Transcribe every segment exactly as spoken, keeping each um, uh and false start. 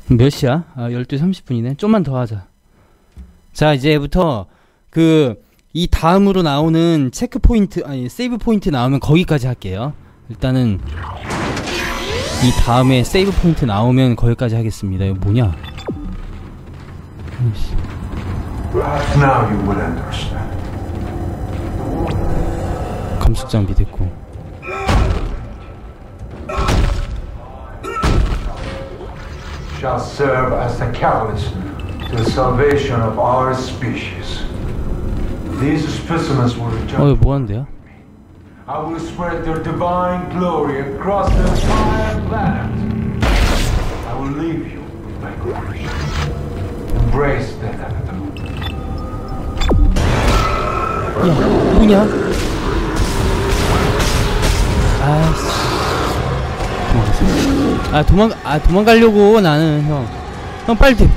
몇 시야? 아, 열두 시 삼십 분이네. 좀만 더 하자. 자, 이제부터 그 이 다음으로 나오는 체크 포인트, 아니 세이브 포인트 나오면 거기까지 할게요. 일단은 이 다음에 세이브 포인트 나오면 거기까지 하겠습니다. 이거 뭐냐? 감속 장비 됐고. Shall serve as the catalyst to the salvation of our species. These specimens will return. 어, 이거 뭐 하는데요? I will spread their divine glory across the entire planet. I will leave you with my creation. Embrace the inevitable. 야, 뭐냐? 아이씨. 도망갔어. 아, 도망, 아, 도망가려고, 나는, 형. 형, 빨리 돼.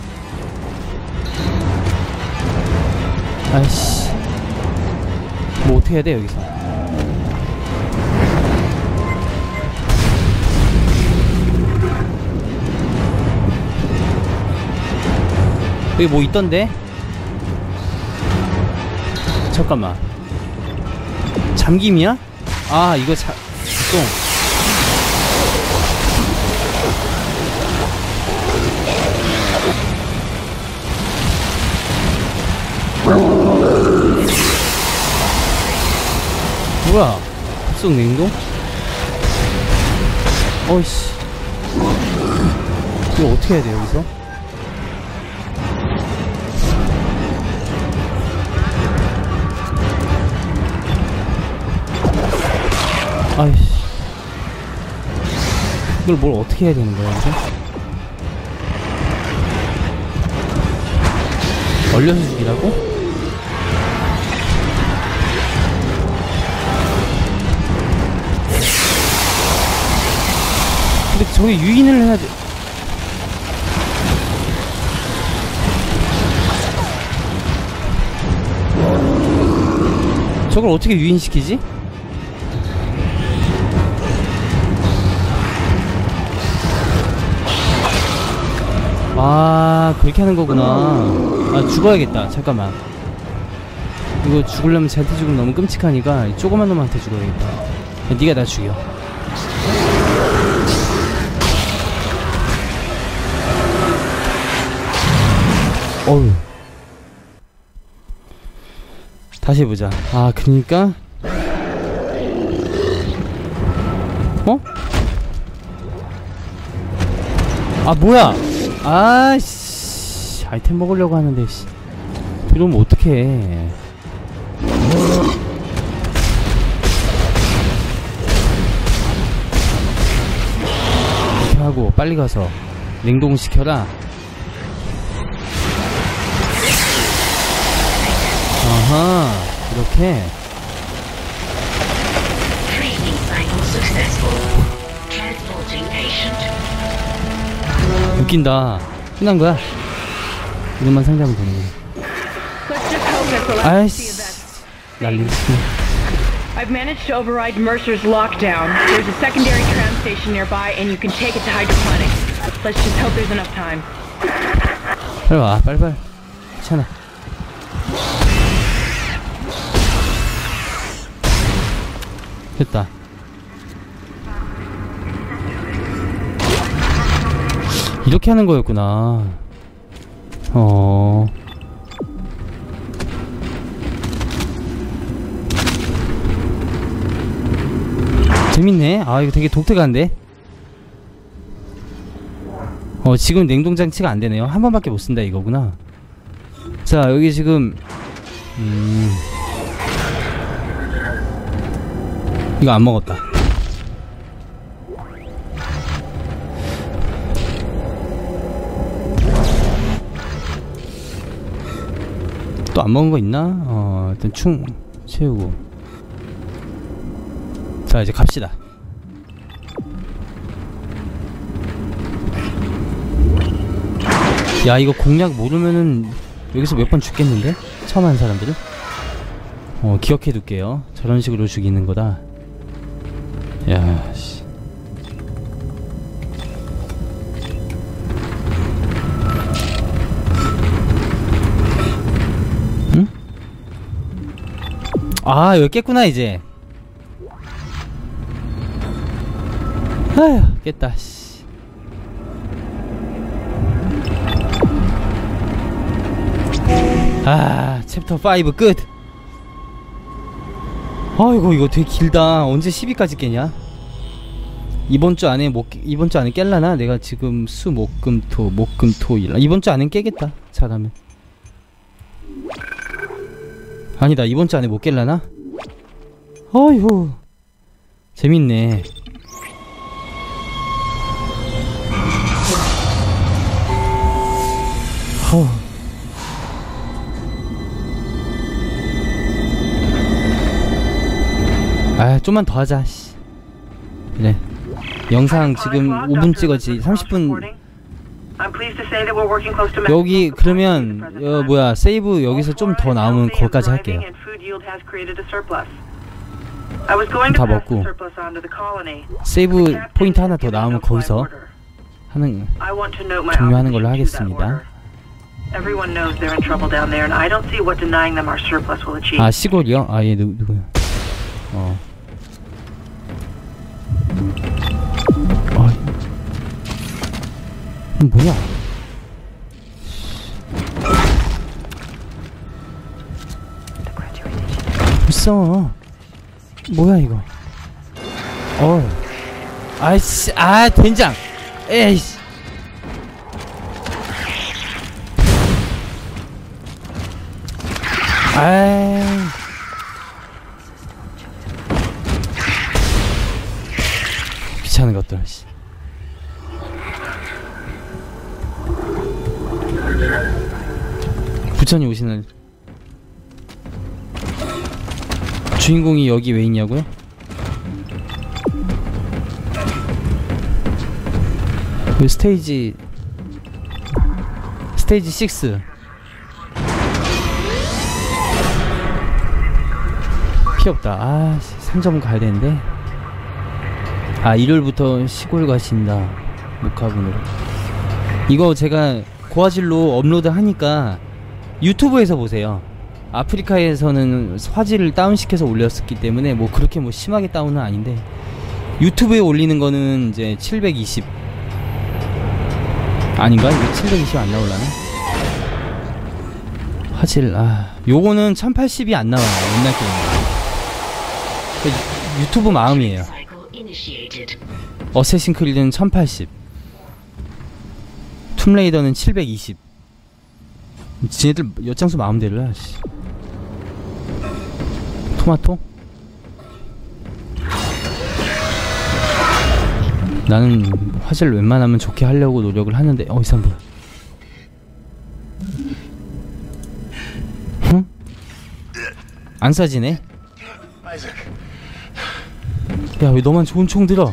아이씨. 뭐, 어떻게 해야 돼, 여기서? 여기 뭐 있던데? 잠깐만. 잠김이야? 아, 이거 자, 똥. 뭐야? 급속 냉동? 어이씨. 이거 어떻게 해야 돼, 여기서? 아이씨. 이걸 뭘 어떻게 해야 되는 거야, 이제? 얼려서 죽이라고? 근데 저게 유인을 해야 돼. 저걸 어떻게 유인시키지? 아, 그렇게 하는 거구나. 아, 죽어야겠다. 잠깐만. 이거 죽으려면 쟤한테 죽으면 너무 끔찍하니까 조그만 놈한테 죽어야겠다. 야, 니가 나 죽여. 어휴. 다시 해보자. 아, 그니까 어? 아, 뭐야? 아씨, 아이템 먹으려고 하는데 씨. 들어오면 어떡해. 이렇게 하고 빨리 가서 냉동시켜라. 아하, 이렇게. 웃긴다. 끝난 거야. 이것만 상대하면 되는 거야. 아이씨, 난리. I've managed to override Mercer's lockdown. There's a secondary tram station nearby, and you can take it to hydroponics. Let's just hope there's enough time. 빨리 와, 빨리 빨리. 괜찮아. 됐다. 이렇게 하는 거였구나. 어. 재밌네. 아, 이거 되게 독특한데? 어, 지금 냉동장치가 안 되네요. 한 번밖에 못 쓴다 이거구나. 자, 여기 지금, 음. 이거 안 먹었다. 또 안 먹은 거 있나? 어, 일단 충 채우고. 자, 이제 갑시다. 야, 이거 공략 모르면은 여기서 몇 번 죽겠는데? 처음 하는 사람들은? 어, 기억해 둘게요. 저런 식으로 죽이는 거다. 야, 씨. 아 여기 깼구나 이제. 아휴 깼다 씨. 아 챕터 오 끝. 아이고 이거 되게 길다. 언제 십이까지 깨냐? 이번 주 안에 못 깨- 이번 주 안에 깰라나? 내가 지금 수, 목, 금, 토, 목, 금, 토, 일. 이번 주 안엔 깨겠다. 잘하면. 아니다. 이번 주 안에 못 깰라나? 어휴. 재밌네. 허. 아, 좀만 더 하자. 씨. 그래. 영상 지금 오 분 찍었지. 삼십 분. 여기 그러면 어, 뭐야 세이브 여기서 좀 더 나오면 거기까지 할게요. 다 먹고 세이브 포인트 하나 더 나오면 거기서 하는 종료하는 걸로 하겠습니다. 아 시골이요? 아 얘 누, 누구야? 어. 아, 뭐야? 벌써 뭐야 이거? 어. 아이씨, 아 된장. 에이씨. 아이. 귀찮은 것들. 씨. 부천이 오시는 주인공이 여기 왜 있냐고요? 그 스테이지 스테이지 육 피 없다. 아 삼 점 가야 되는데. 아 일요일부터 시골 가신다. 목화분으로. 이거 제가 고화질로 업로드 하니까 유튜브에서 보세요. 아프리카에서는 화질을 다운시켜서 올렸었기 때문에 뭐 그렇게 뭐 심하게 다운은 아닌데 유튜브에 올리는 거는 이제 칠백이십 아닌가? 이거 칠백이십 안 나올라나? 화질 아 요거는 천팔십이 안 나와요. 옛날 게임. 그 유튜브 마음이에요. 어쌔신 크리드는 천팔십, 툼레이더는 칠백이십. 지네들 엿장수 마음대로 해. 씨. 토마토? 나는 화질 웬만하면 좋게 하려고 노력을 하는데 어 이 사람 뭐야? 응? 안 싸지네? 야 왜 너만 좋은 총 들어?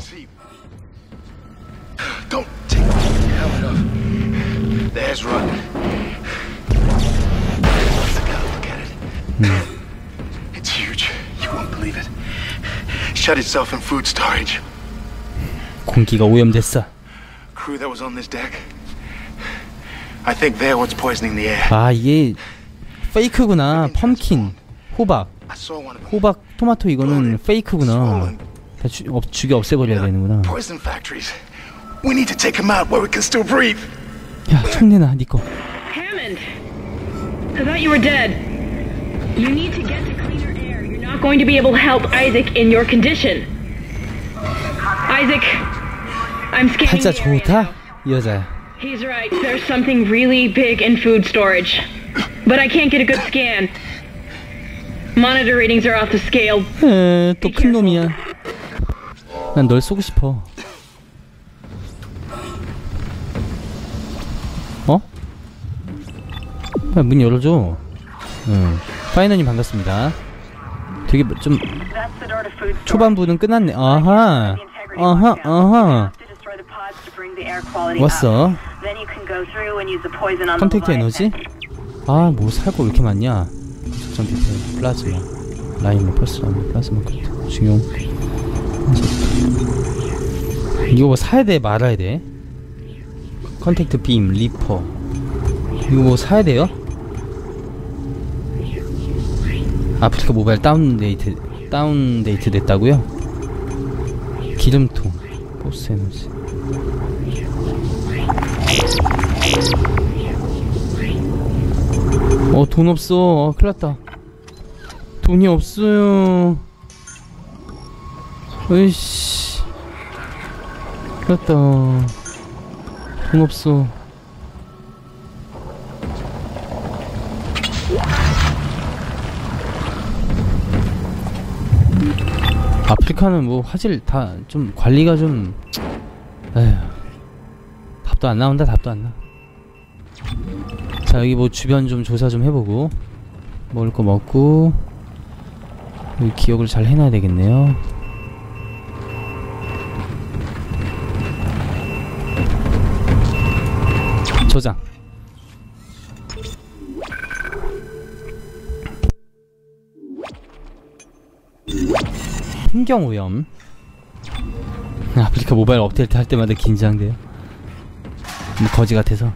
음. It's huge. You won't believe it. Shut itself in food storage. 공기가 오염됐어. Crew that was on this deck. I think they're what's poisoning the air. 아 이게 페이크구나. 펌킨, 호박, I saw one of them. 호박, 토마토 이거는 페이크구나. 다 주, 없, 죽여 없애버려야 되는구나. Poison factories. We need to take them out where we can still breathe. 야 총 내놔 니꺼. Hammond! I thought you were dead. You need to get to cleaner air. You're not going to be able to help Isaac in your condition. Isaac, I'm scanning 팔자 the area 좋다? now. 이 여자야. He's right. There's something really big in food storage. But I can't get a good scan. Monitor readings are off the scale. 또 큰 놈이야. 난 널 쏘고 싶어. 어? 야, 문 열어줘. 응. 파이너님 반갑습니다. 되게 좀 초반부는 끝났네. 아하. 아하. 아하. 왔어. 컨택트 에너지? 아, 뭐 살 거 왜 이렇게 많냐? 적정 디테일, 플라즈마, 라이머, 펄스라마, 플라즈마 커트, 중용. 이거 뭐 사야 돼, 말아야 돼? 컨택트 빔, 리퍼. 이거 뭐 사야 돼요? 아프리카 모바일 다운데이트 다운데이트 됐다고요? 기름통, 포스 에너지. 어, 돈 없어. 어, 큰일났다. 돈이 없어요. 으이씨, 큰일났다. 돈 없어. 아프리카는 뭐 화질 다 좀 관리가 좀 에휴, 답도 안 나온다. 답도 안 나. 자, 여기 뭐 주변 좀 조사 좀 해보고 먹을 거 먹고 여기 기억을 잘 해놔야 되겠네요. 저장. 환경오염. 아프리카 모바일 업데이트 할 때마다 긴장돼요. 뭐 거지 같아서.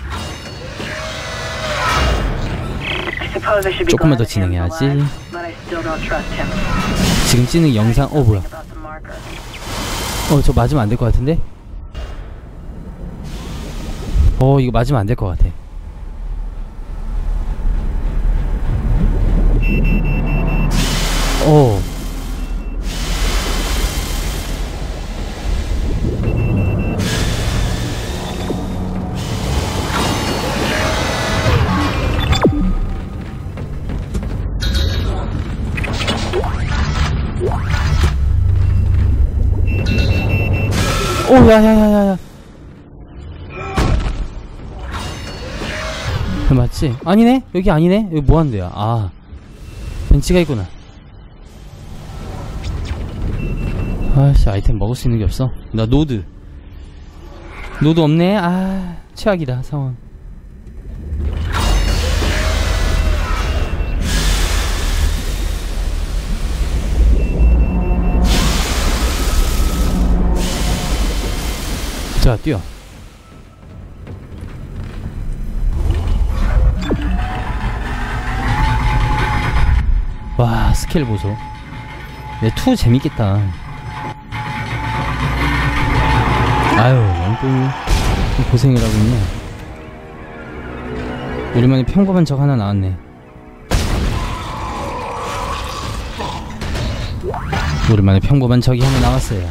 조금만 더 진행해야지. 지금 찍는 영상, 어 뭐야? 어, 저 맞으면 안 될 것 같은데? 어, 이거 맞으면 안 될 것 같아. 어. 오, 야야야야야. 맞지? 아니네? 여기 아니네? 여기 뭐 하는데야? 아, 벤치가 있구나. 아씨, 아이템 먹을 수 있는 게 없어. 나 노드. 노드 없네? 아, 최악이다, 상황. 자, 뛰어. 와, 스케일 보소. 내 투 재밌겠다. 아유, 엉뚱이 고생을 하고 있네. 우리만의 평범한 적 하나 나왔네. 우리만의 평범한 적이 하나 나왔어요.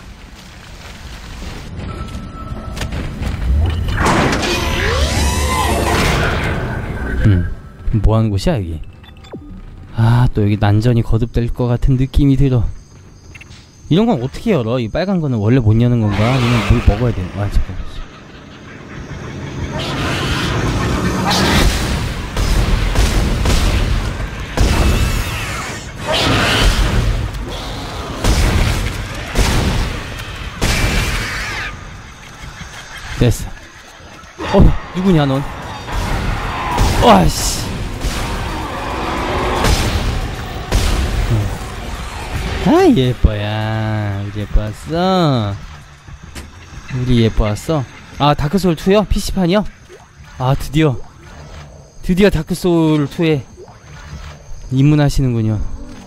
음, 뭐하는 곳이야 여기? 아, 또 여기 난전이 거듭될 것 같은 느낌이 들어. 이런 건 어떻게 열어? 이 빨간 거는 원래 못 여는 건가? 아니면 뭘 먹어야 돼? 아, 잠깐만. 됐어. 어, 누구냐 넌? 와씨. 아, 예뻐야. 우리 예뻐왔어. 우리 예뻐왔어. 아, 다크소울 투요? 피씨판이요? 아, 드디어 드디어 다크소울 투에 입문하시는군요.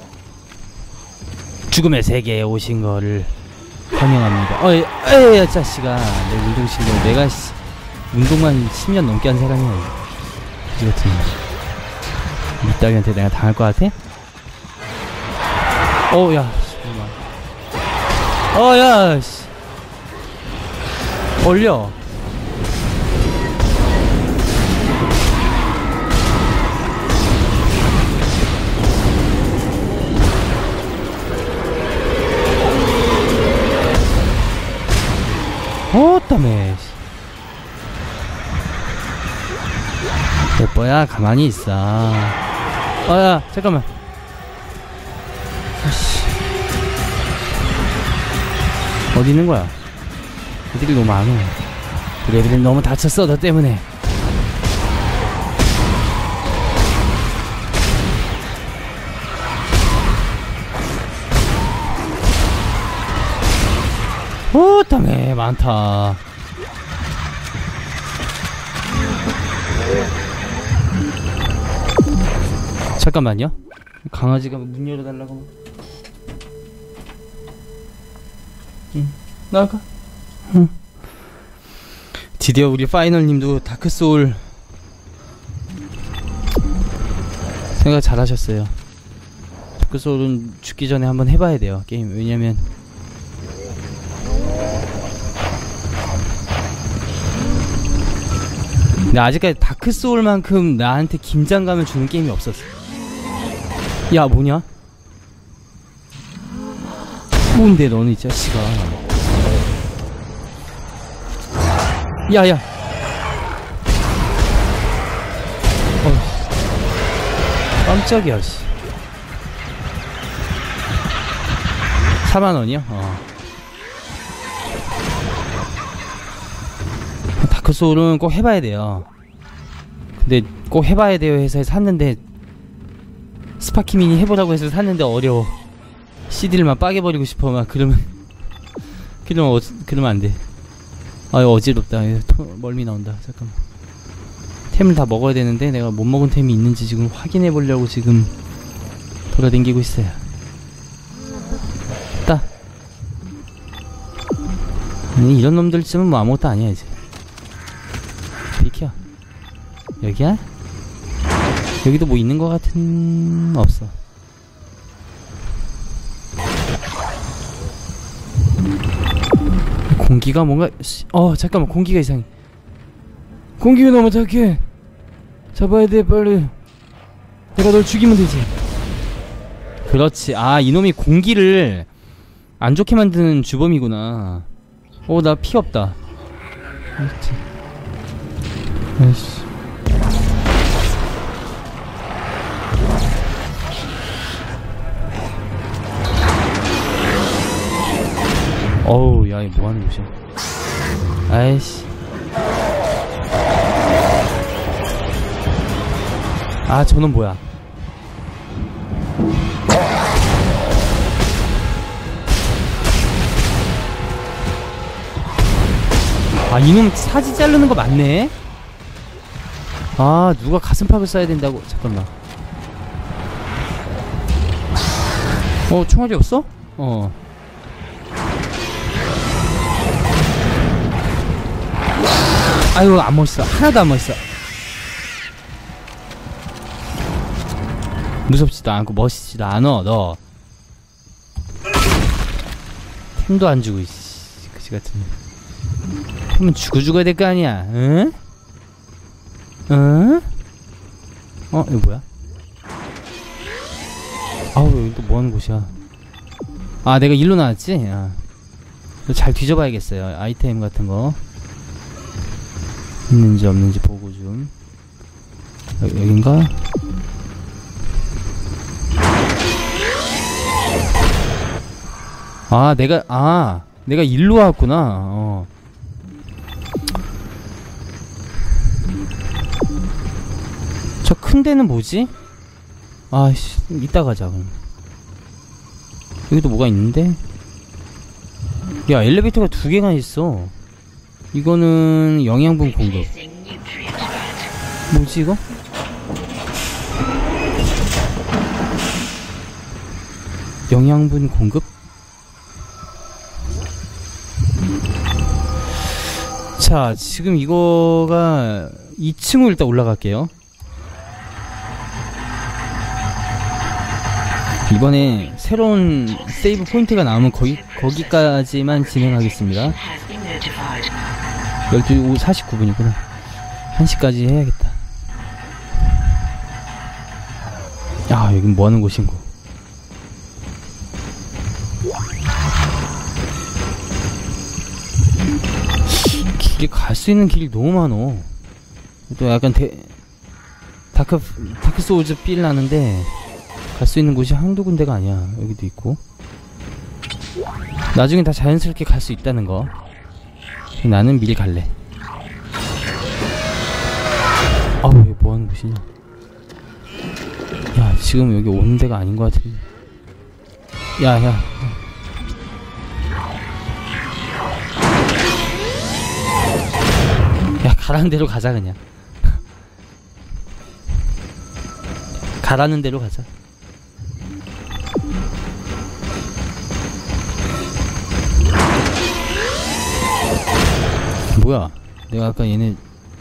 죽음의 세계에 오신 거를 환영합니다. 어이, 에이, 자식아. 내 운동신경, 내가 씨, 운동만 십 년 넘게 한 사람이야. 그지 같은 밑다리한테 내가 당할 것 같아? 어, 야, 어, 야, 씨. 올려. 어, 땀에. 예뻐야, 가만히 있어. 어, 야, 잠깐만. 아씨. 어디 있는 거야? 애들이 너무 많아. 우리 애들이 너무 다쳤어, 너 때문에. 오, 땀에 많다. 잠깐만요. 강아지가 문 열어달라고. 응, 나가. 응. 드디어 우리 파이널님도 다크소울 생각 잘하셨어요. 다크소울은 죽기 전에 한번 해봐야 돼요 게임. 왜냐면 근데 아직까지 다크소울만큼 나한테 긴장감을 주는 게임이 없었어. 야 뭐냐? 뭔데 너는 이 자식아. 야야. 어. 깜짝이야 씨. 사만 원이요? 어. 다크소울은 꼭 해봐야 돼요. 근데 꼭 해봐야 돼요 해서 샀는데 스파키미니 해보라고 해서 샀는데 어려워. 씨디를만 빠개버리고 싶어. 막 그러면 그러면 어, 그러면 안돼. 아 어지럽다. 멀미 나온다. 잠깐만. 템을 다 먹어야 되는데 내가 못 먹은 템이 있는지 지금 확인해보려고 지금 돌아다니고 있어요. 따. 아니, 이런 놈들 있으면 뭐 아무것도 아니야 이제. 비켜. 여기야? 여기도 뭐 있는 것 같은... 없어. 공기가 뭔가... 어 잠깐만 공기가 이상해. 공기가 너무 착해. 잡아야 돼 빨리. 내가 널 죽이면 되지. 그렇지. 아 이놈이 공기를 안 좋게 만드는 주범이구나. 어 나 피 없다. 그렇지. 아이씨. 어우 야 이거 뭐하는 곳이야. 아이씨. 아 저놈 뭐야. 아 이놈 사지 자르는 거 맞네. 아 누가 가슴팍을 쏴야 된다고. 잠깐만. 어 총알이 없어? 어 아유 안 멋있어. 하나도 안 멋있어. 무섭지도 않고 멋있지도 않어 너. 템도 안 주고 이씨 그지 같은. 템은 주고 죽어야 될 거 아니야. 응? 응? 어 이거 뭐야? 아우 여기 또 뭐하는 곳이야. 아 내가 일로 나왔지? 아. 잘 뒤져봐야겠어요. 아이템 같은거 있는지 없는지 보고 좀. 여기, 여긴가? 아 내가 아 내가 일로 왔구나. 어. 저 큰 데는 뭐지? 아씨 이따 가자 그럼. 여기도 뭐가 있는데? 야 엘리베이터가 두 개가 있어. 이거는 영양분 공급. 뭐지 이거? 영양분 공급? 자 지금 이거가 이 층으로 일단 올라갈게요. 이번에 새로운 세이브 포인트가 나오면 거기, 거기까지만 진행하겠습니다. 열두 시 사십구 분이구나 한 시까지 해야겠다. 야 여긴 뭐하는 곳인고. 길이 갈 수 있는 길이 너무 많어. 또 약간 대, 다크, 다크 소울즈 필 나는데 갈 수 있는 곳이 한두 군데가 아니야. 여기도 있고. 나중엔 다 자연스럽게 갈 수 있다는 거. 나는 미리 갈래. 아우 여기 뭐하는 곳이냐. 야 지금 여기 오는 데가 아닌 것 같은데. 야야 야. 야 가라는 대로 가자 그냥. 가라는 대로 가자. 뭐야? 내가 아까 얘네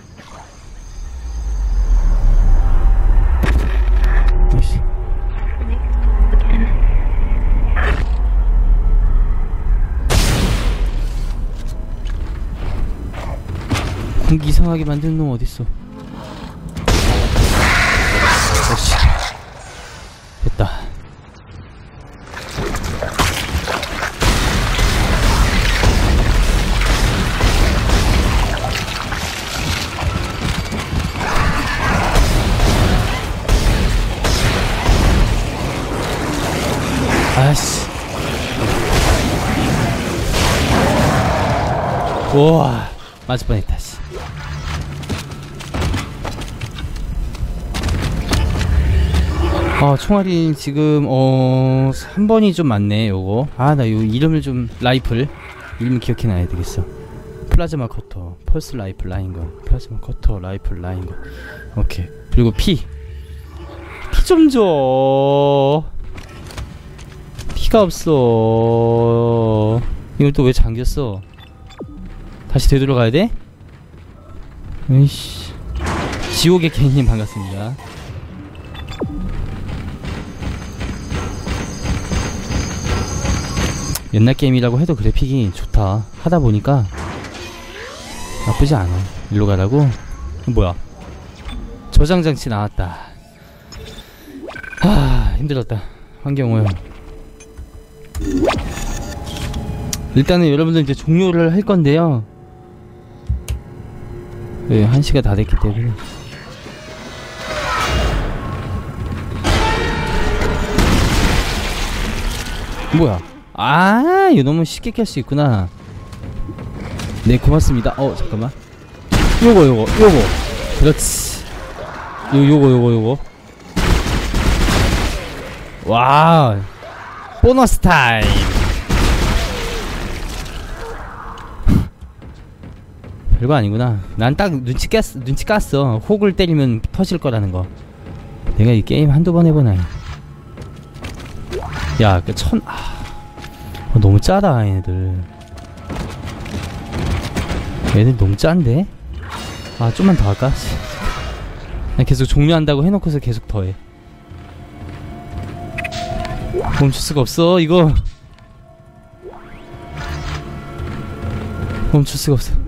아이씨. 공기 이상하게 만드는 놈 어딨어? 그렇지. 됐다. 아씨. 우와, 맞을 뻔했다. 씨. 아, 총알이 지금 어 삼 번이 좀 많네. 요거 아, 나 요 이름을 좀 라이플 이름 기억해놔야 되겠어. 플라즈마 커터, 펄스 라이플 라인건, 플라즈마 커터 라이플 라인건. 오케이. 그리고 피 피 좀 줘. 피가 없어. 이걸 또 왜 잠겼어? 다시 되돌아가야 돼? 으이씨. 지옥의 개인님 반갑습니다. 옛날 게임이라고 해도 그래픽이 좋다. 하다 보니까 나쁘지 않아. 일로 가라고? 뭐야? 저장 장치 나왔다. 하, 힘들었다. 환경오염. 일단은 여러분들 이제 종료를 할 건데요. 네, 한 시가 다 됐기 때문에. 뭐야? 아, 이거 너무 쉽게 깰 수 있구나. 네, 고맙습니다. 어, 잠깐만. 요거, 요거, 요거. 그렇지. 요, 요거, 요거, 요거. 와, 보너스 타임. 별거 아니구나. 난 딱 눈치 깠어, 눈치 깠어. 혹을 때리면 터질 거라는 거. 내가 이 게임 한두 번 해보나. 야, 그 천, 아. 어, 너무 짜다 얘네들. 얘네들 너무 짠데? 아, 좀만 더 할까? 나 계속 종료한다고 해놓고서 계속 더해. 멈출 수가 없어 이거. 멈출 수가 없어.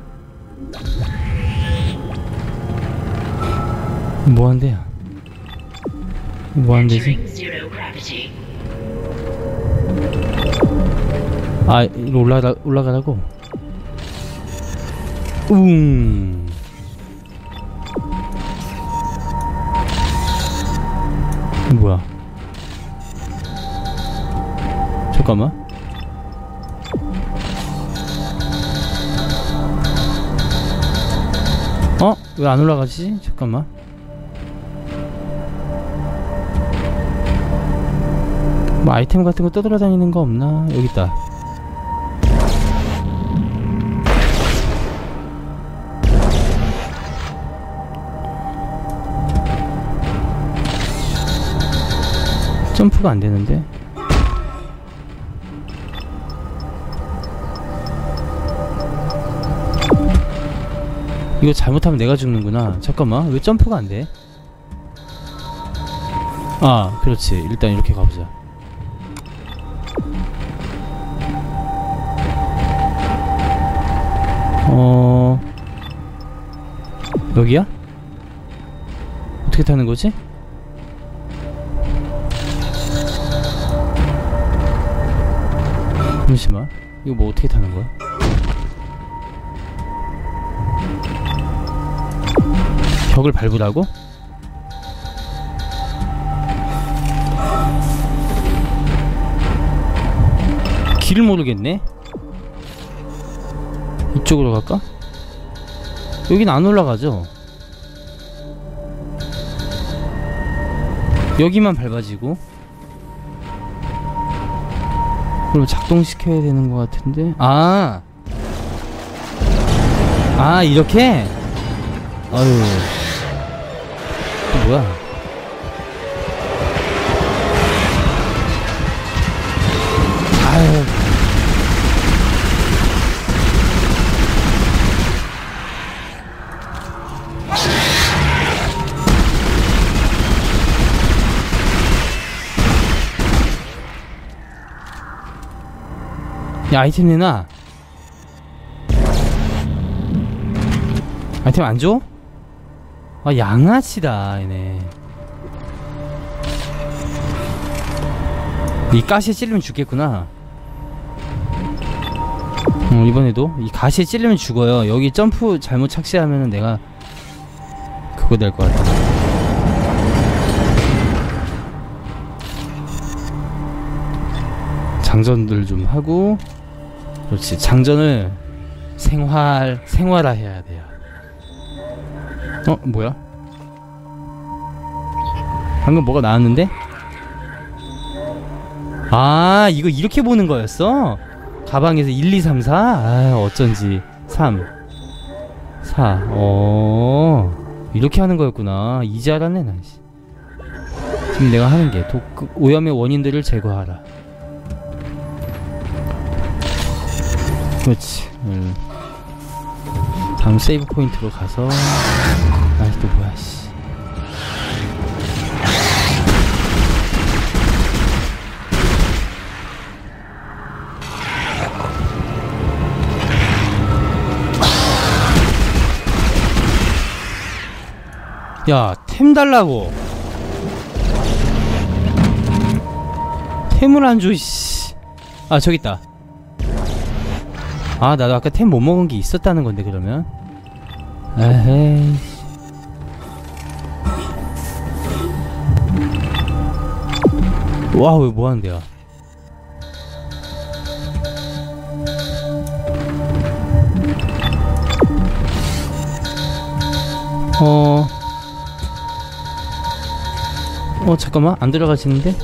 뭐한대야? 뭐한대지? 아, 이거 올라가, 올라가라고? 웅. 뭐야? 잠깐만. 어? 왜 안 올라가지? 잠깐만. 뭐 아이템 같은 거 떠돌아다니는 거 없나? 여기 있다. 점프가 안 되는데? 이거 잘못하면 내가 죽는구나. 잠깐만, 왜 점프가 안 돼? 아, 그렇지. 일단 이렇게 가보자. 어... 여기야? 어떻게 타는 거지? 잠시만, 이거 뭐 어떻게 타는 거야? 벽을 밟으라고? 길을 모르겠네? 이쪽으로 갈까? 여긴 안 올라가죠? 여기만 밟아지고. 그럼 작동시켜야 되는 것 같은데? 아! 아, 이렇게? 아유. 또 뭐야? 아유. 야, 아이템 내놔. 아이템 안 줘? 아, 양아치다 얘네. 이 가시에 찔리면 죽겠구나. 어, 이번에도 이 가시에 찔리면 죽어요. 여기 점프 잘못 착시하면은 내가 그거 될 것 같아. 장전들 좀 하고. 그렇지, 장전을 생활 생활화 해야 돼요. 어, 뭐야? 방금 뭐가 나왔는데? 아, 이거 이렇게 보는 거였어? 가방에서 일, 이, 삼, 사? 아, 어쩐지. 삼, 사, 어, 이렇게 하는 거였구나. 이제 알았네, 난. 지금 내가 하는 게 독, 오염의 원인들을 제거하라. 그렇지. 음. 다음 세이브 포인트로 가서. 아, 또 뭐야, 씨. 야, 템 달라고. 템을 안 줘, 씨. 아, 저기 있다. 아, 나도 아까 템 못 먹은 게 있었다는 건데, 그러면. 에헤이. 와우, 뭐 하는데요? 어. 어, 잠깐만, 안 들어가시는데?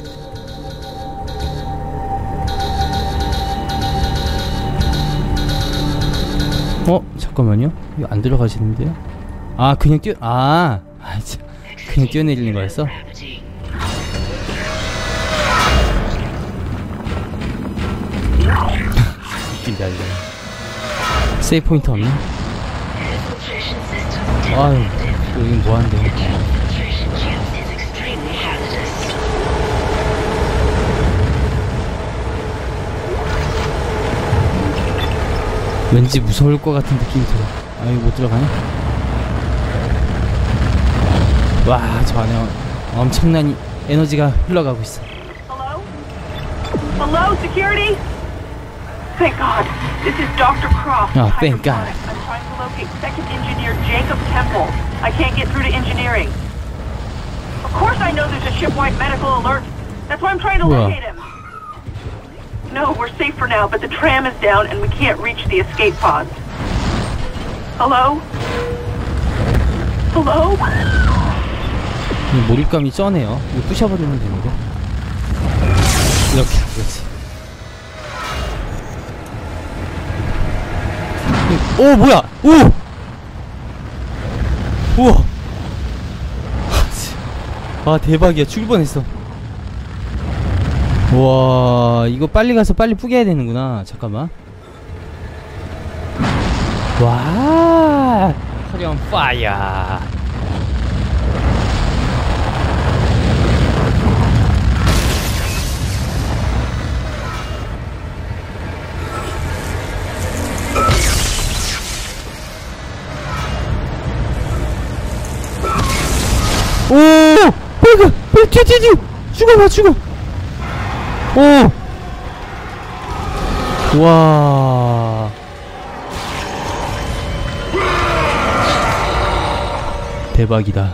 어, 잠깐만요. 이거 안 들어가시는데요? 아, 그냥 뛰어, 아, 아, 참, 그냥 뛰어내리는 거였어? 웃긴다, 이거. 세이브 포인트 없나? 아유, 여긴 뭐 한대. 왠지 무서울 것 같은 느낌이 들어. 아, 이거 못 들어가네? 와, 저 안에 엄청난 에너지가 흘러가고 있어. Hello? Hello, security? Thank God. This is Doctor Croft. Oh, thank God. I'm trying to locate Second Engineer Jacob Temple. I can't get through to engineering. Of course I know there's a shipwide medical alert. That's why I'm trying to Well. locate him. No, we're safe for now, but the tram is down and we can't reach the escape pods. Hello? Hello? 이 몰입감이 쩌네요. 이거 부셔버리면 되는데. 이렇게, 그렇지. 오, 뭐야! 오! 우와! 아, 대박이야. 죽을 뻔했어. 와, 이거 빨리 가서 빨리 뿌개야 되는구나. 잠깐만. 와, 화려한 파이어. 오, 빨리 가, 빨리 뛰어, 뛰어, 뛰어. 죽어봐, 죽어. 오! 와. 대박이다.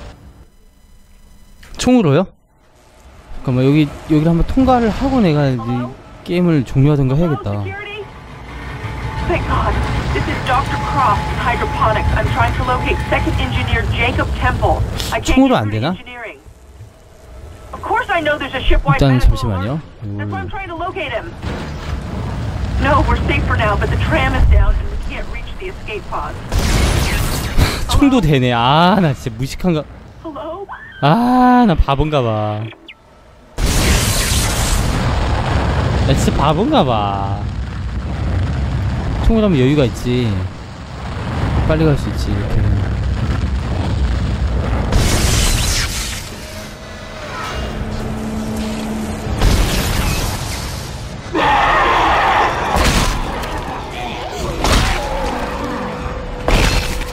총으로요? 잠깐만, 여기, 여기를 한번 통과를 하고 내가 이 게임을 종료하던가 해야겠다. Thank God. This is Doctor Croft in hydroponics. I'm trying to locate Second Engineer Jacob Temple. I can't 총으로 get 안 through to 되나? engineering. Of course I know there's a shipwide 일단 medical 잠시만요. alert. That's why I'm trying to locate him. No, we're safe for now, but the tram is down and we can't reach the escape pods. 총도 되네. 아, 나 진짜 무식한가. Hello? 아, 나 바본가 봐. 나 진짜 바본가 봐. 총을 하면 여유가 있지. 빨리 갈 수 있지, 이렇게.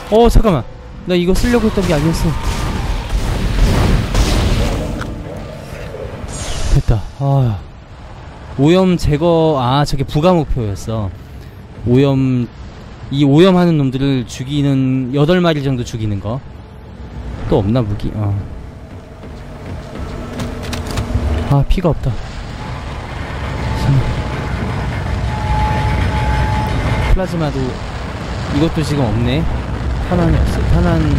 어 잠깐만, 나 이거 쓰려고 했던 게 아니었어. 됐다. 아, 오염 제거. 아 저게 부가 목표였어. 오염, 이 오염하는 놈들을 죽이는 여덟 마리 정도 죽이는 거. 또 없나 무기? 어. 아 피가 없다. 플라즈마도 이것도 지금 없네. 탄환이 없어. 탄환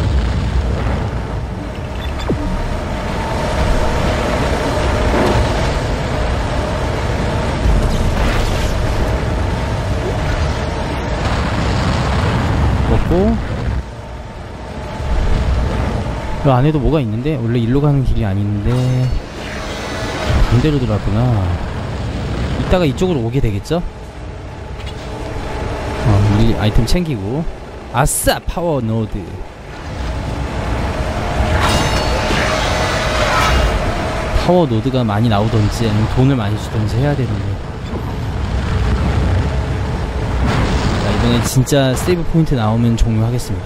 먹고. 이 안에도 뭐가 있는데? 원래 일로 가는 길이 아닌데 반대로 들어왔구나. 이따가 이쪽으로 오게 되겠죠? 어, 우리 아이템 챙기고. 아싸! 파워 노드. 파워 노드가 많이 나오던지 아니면 돈을 많이 주던지 해야 되는데. 자, 이번에 진짜 세이브 포인트 나오면 종료하겠습니다.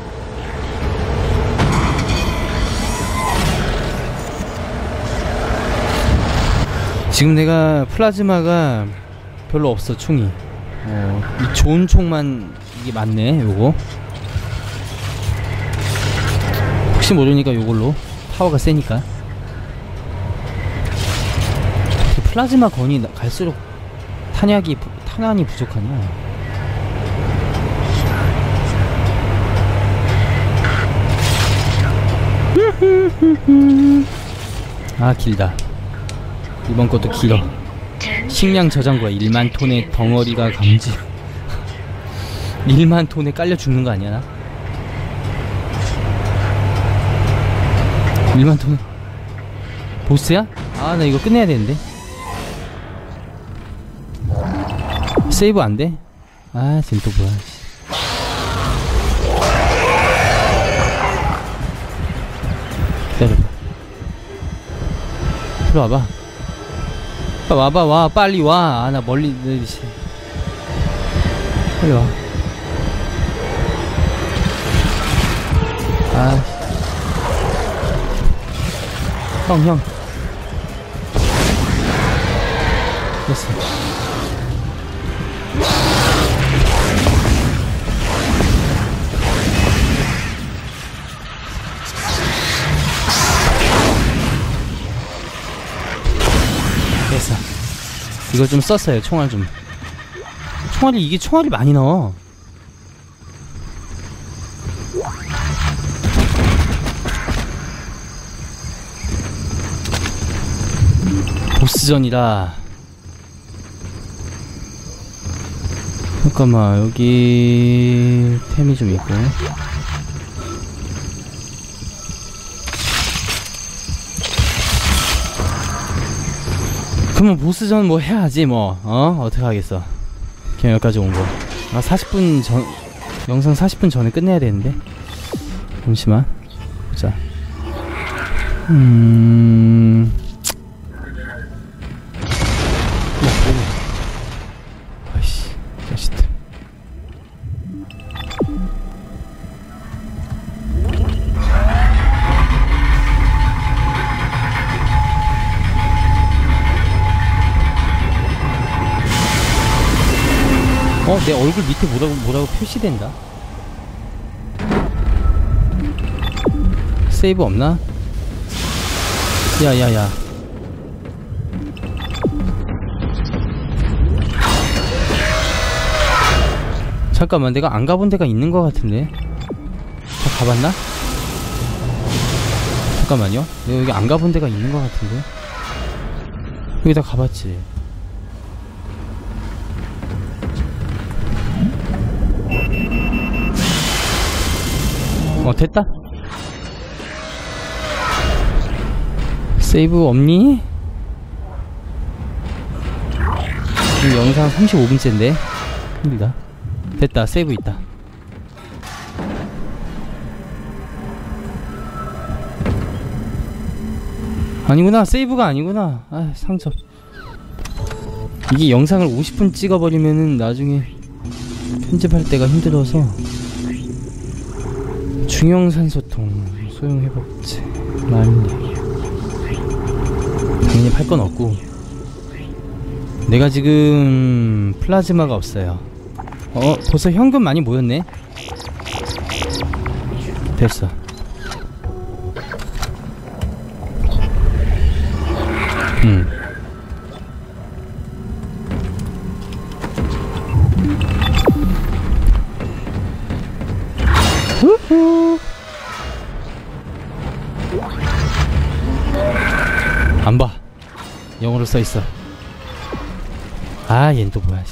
지금 내가 플라즈마가 별로 없어. 총이 어, 이 좋은 총만 이게 맞네. 요거 혹시 모르니까 요걸로. 파워가 세니까. 플라즈마 건이 갈수록 탄약이 탄환이 부족하냐. 아 길다. 이번 것도 길어. 식량 저장고야. 일만 톤의 덩어리가 감지. 일만 톤에 깔려 죽는 거 아니야 나? 일만 톤에 보스야? 아 나 이거 끝내야 되는데. 세이브 안 돼? 아 지금 또 뭐야. 기다려봐. 이리 와봐. 와봐 와 빨리 와. 아 나 멀리 내리시. 빨리 와. 아 형 형 됐어. 됐어. 이걸 좀 썼어요. 총알 좀. 총알이 이게 총알이 많이 나와. 보스전이라. 잠깐만 여기 템이 좀 있고. 그러면 보스전 뭐 해야지 뭐. 어? 어떻게 하겠어. 그냥 여기까지 온 거. 아 사십 분 전, 영상 사십 분 전에 끝내야 되는데. 잠시만 보자. 음... 아이씨 자식들. 어? 내 얼굴 밑에 뭐라고 뭐라고 표시된다. 세이브 없나? 야야야. 잠깐만 내가 안 가본 데가 있는 것 같은데. 다 가봤나? 잠깐만요. 내가 여기 안 가본 데가 있는 것 같은데. 여기 다 가봤지. 어 됐다. 세이브 없니? 지금 영상 삼십오 분째인데 힘들다. 됐다. 세이브 있다. 아니구나. 세이브가 아니구나. 아 상처. 이게 영상을 오십 분 찍어버리면은 나중에 편집할 때가 힘들어서. 중형산소통, 소형회복제, 말리. 당연히 팔 건 없고. 내가 지금 플라즈마가 없어요. 어, 벌써 현금 많이 모였네? 됐어. 음. 후후. 안 봐. 영어로 써 있어. 아, 얜 또 뭐야.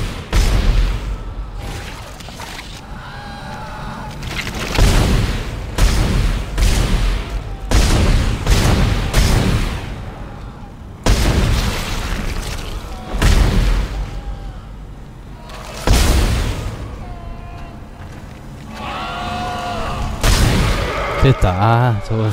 됐다. 아, 저거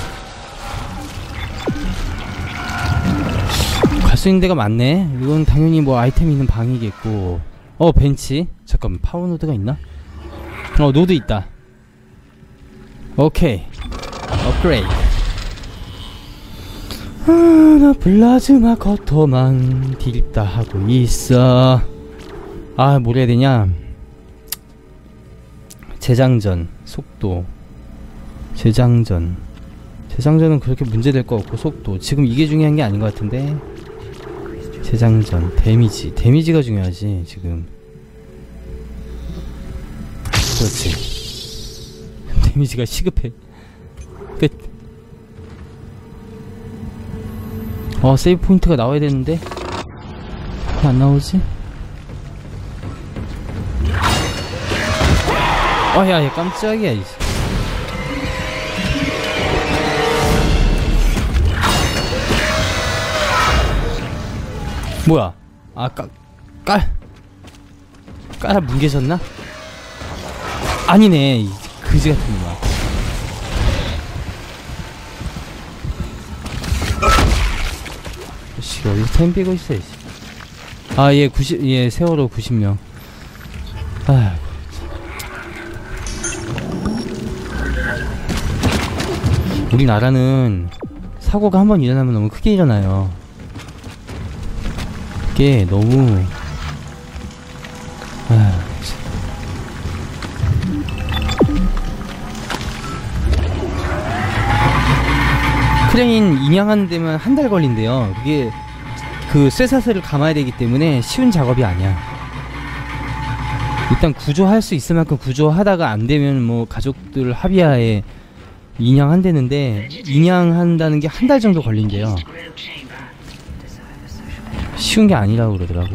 갈 수 있는 데가 많네. 이건 당연히 뭐 아이템 있는 방이겠고. 어, 벤치. 잠깐만, 파워노드가 있나? 어, 노드 있다. 오케이, 업그레이드. 아, 나 플라즈마 커터만 딜다 하고 있어. 아, 뭘 해야 되냐. 재장전, 속도. 재장전 재장전은 그렇게 문제될 거 없고, 속도 지금 이게 중요한 게 아닌 것 같은데. 재장전, 데미지 데미지가 중요하지 지금. 그렇지. 데미지가 시급해. 끝. 어, 세이브 포인트가 나와야 되는데 왜 안 나오지? 아, 야, 야, 깜짝이야. 뭐야? 아, 까, 깔, 깔아 뭉개졌나? 아니네, 이 그지 같은 놈아. 씨, 어디서 템 빼고 있어, 씨. 아, 얘 구십, 얘 세월호 구십 명. 아, 우리나라는 사고가 한번 일어나면 너무 크게 일어나요. 이게 너무 아, 크레인 인양하는 데면 한 달 걸린대요. 그게 그 쇠사슬을 감아야 되기 때문에 쉬운 작업이 아니야. 일단 구조할 수 있을 만큼 구조하다가 안 되면 뭐 가족들 합의하에 인양한다는데, 인양한다는 게 한 달 정도 걸린대요. 쉬운 게 아니라고 그러더라고.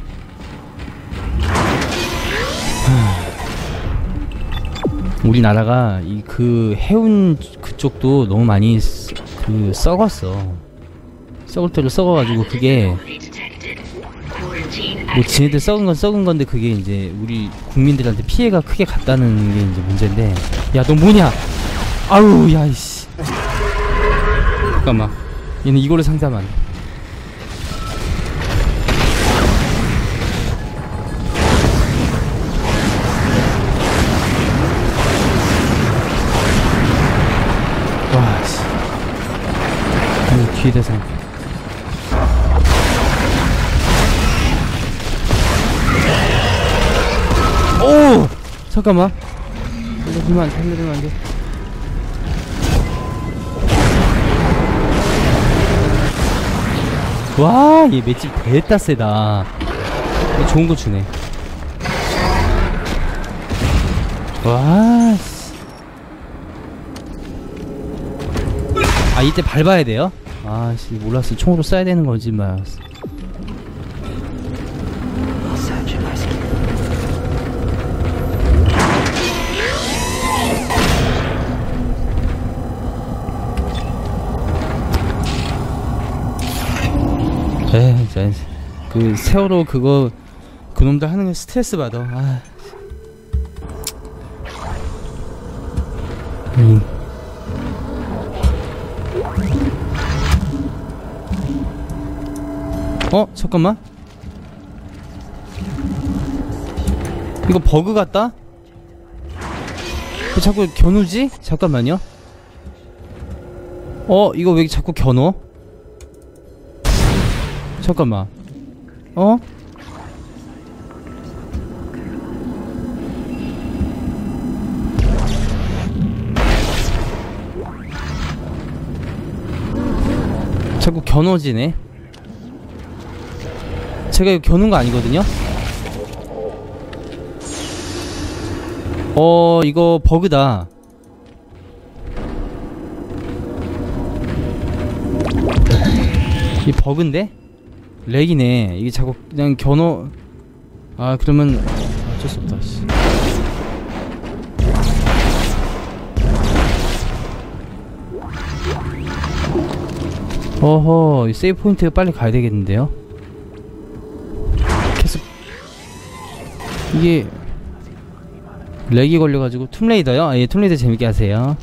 우리나라가 이 그 해운 그쪽도 너무 많이 쓰, 그 썩었어. 썩을 대로 썩어가지고 그게 뭐 지네들 썩은 건 썩은 건데 그게 이제 우리 국민들한테 피해가 크게 갔다는 게 이제 문제인데. 야, 너 뭐냐? 아우, 야, 이씨. 잠깐만. 얘는 이걸로 상담하네. 와, 씨. 아니, 뒤에 대상. 오! 잠깐만. 살려주면 안 돼, 살려주면 안 돼. 와, 얘 맷집 됐다 세다. 얘 좋은 거 주네. 와, 씨. 아, 이때 밟아야 돼요? 아, 씨, 몰랐어. 총으로 쏴야 되는 건지 말았어. 에이, 자, 그 세월호 그거 그놈들 하는 게 스트레스 받아. 아. 음. 어? 잠깐만. 이거 버그 같다? 왜 자꾸 겨누지? 잠깐만요. 어 이거 왜 자꾸 겨눠? 잠깐만. 어? 자꾸 겨눠지네. 제가 이거 겨눈 거 아니거든요? 어 이거 버그다. 이 버그인데? 렉이네. 이게 자꾸 그냥 겨눠. 아 그러면 어쩔 수 없다. 씨. 어허, 이 세이브 포인트가 빨리 가야 되겠는데요? 계속 이게 렉이 걸려가지고. 툼레이더요? 아, 예, 툼레이더 재밌게 하세요.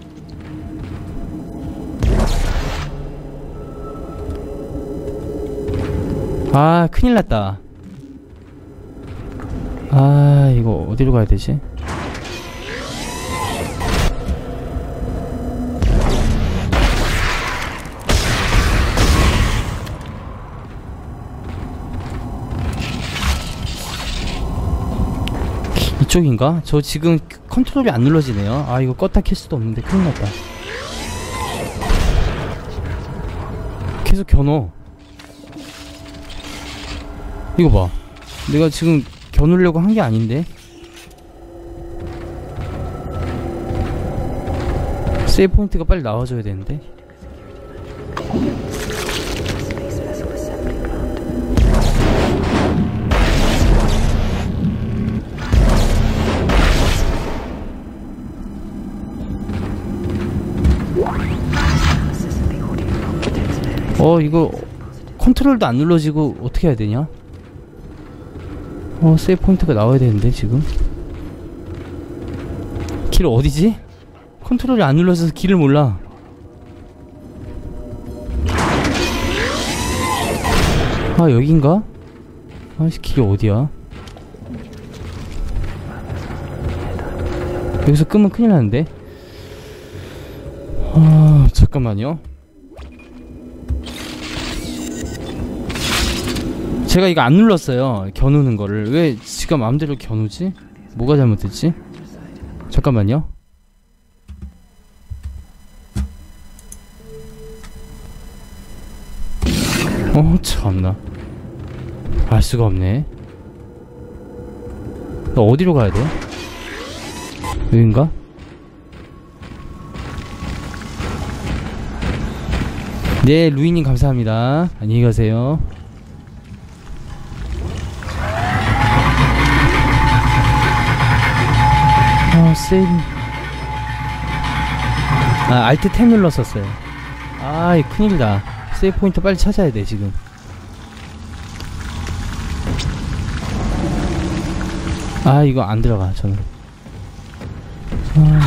아 큰일났다. 아 이거 어디로 가야 되지? 이쪽인가? 저 지금 컨트롤이 안 눌러지네요. 아 이거 껐다 켤 수도 없는데 큰일났다. 계속 겨눠. 이거 봐. 내가 지금 겨누려고 한 게 아닌데. 세이브 포인트가 빨리 나와줘야 되는데. 어 이거 컨트롤도 안 눌러지고 어떻게 해야 되냐? 어 세이브 포인트가 나와야 되는데 지금. 길 어디지? 컨트롤이 안 눌러져서 길을 몰라. 아 여긴가? 아씨 길이 어디야? 여기서 끄면 큰일 나는데. 아 잠깐만요. 제가 이거 안 눌렀어요. 겨누는 거를. 왜 지가 마음대로 겨누지? 뭐가 잘못됐지? 잠깐만요. 어 참나. 알 수가 없네. 너 어디로 가야 돼? 여긴가? 네 루이님 감사합니다. 안녕히 가세요. 아 세이브. 아 알트 탭 눌렀었어요. 아이 큰일이다. 세이브 포인트 빨리 찾아야 돼 지금. 아 이거 안 들어가 저는. 아.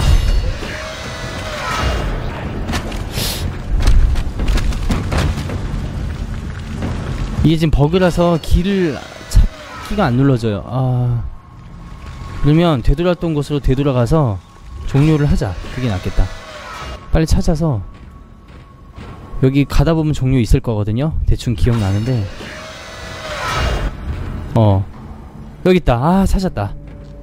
이게 지금 버그라서 길을 찾기가 안 눌러져요. 아 그러면 되돌았던 곳으로 되돌아가서 종료를 하자. 그게 낫겠다. 빨리 찾아서. 여기 가다보면 종료 있을 거거든요. 대충 기억나는데. 어 여기 있다. 아 찾았다.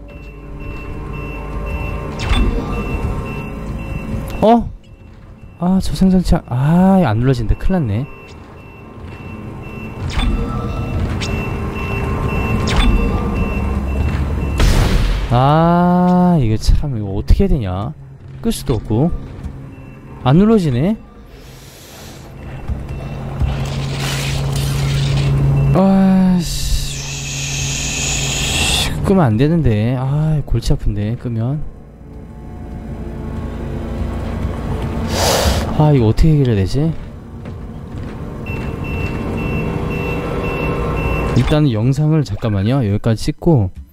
어? 아 저승전치 아 안 눌러진다. 큰일났네. 아 이거 참 이거 어떻게 해야 되냐. 끌 수도 없고 안 눌러지네. 아씨 끄면 안 되는데. 아 골치 아픈데 끄면. 아 이거 어떻게 해결해야 되지? 일단은 영상을 잠깐만요 여기까지 찍고